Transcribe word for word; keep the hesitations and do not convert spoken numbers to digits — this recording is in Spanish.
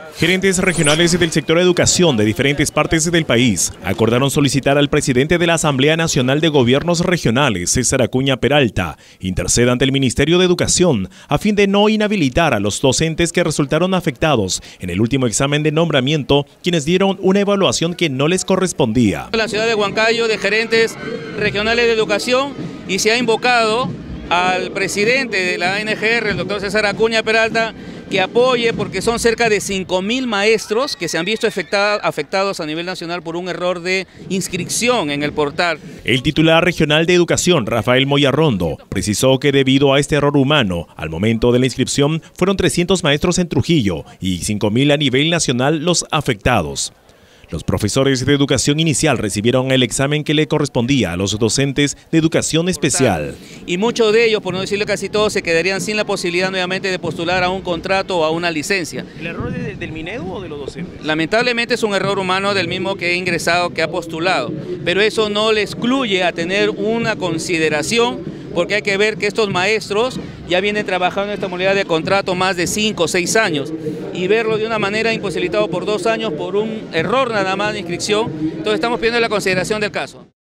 Gerentes regionales del sector educación de diferentes partes del país acordaron solicitar al presidente de la Asamblea Nacional de Gobiernos Regionales, César Acuña Peralta, interceda ante el Ministerio de Educación a fin de no inhabilitar a los docentes que resultaron afectados en el último examen de nombramiento, quienes dieron una evaluación que no les correspondía. La ciudad de Huancayo, de gerentes regionales de educación, y se ha invocado al presidente de la A N G R, el doctor César Acuña Peralta, que apoye, porque son cerca de cinco mil maestros que se han visto afectados a nivel nacional por un error de inscripción en el portal. El titular regional de educación, Rafael Moyarrondo, precisó que debido a este error humano, al momento de la inscripción fueron trescientos maestros en Trujillo y cinco mil a nivel nacional los afectados. Los profesores de educación inicial recibieron el examen que le correspondía a los docentes de educación especial. Y muchos de ellos, por no decirle casi todos, se quedarían sin la posibilidad nuevamente de postular a un contrato o a una licencia. ¿El error es del Minedu o de los docentes? Lamentablemente es un error humano del mismo que ha ingresado, que ha postulado, pero eso no le excluye a tener una consideración, porque hay que ver que estos maestros ya vienen trabajando en esta modalidad de contrato más de cinco o seis años, y verlo de una manera imposibilitado por dos años por un error nada más de inscripción. Entonces estamos pidiendo la consideración del caso.